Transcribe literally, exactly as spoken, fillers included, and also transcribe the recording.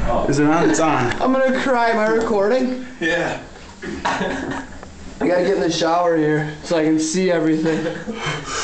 Oh. Is it on? It's on. I'm gonna cry. Am I recording? Yeah. I gotta get in the shower here so I can see everything.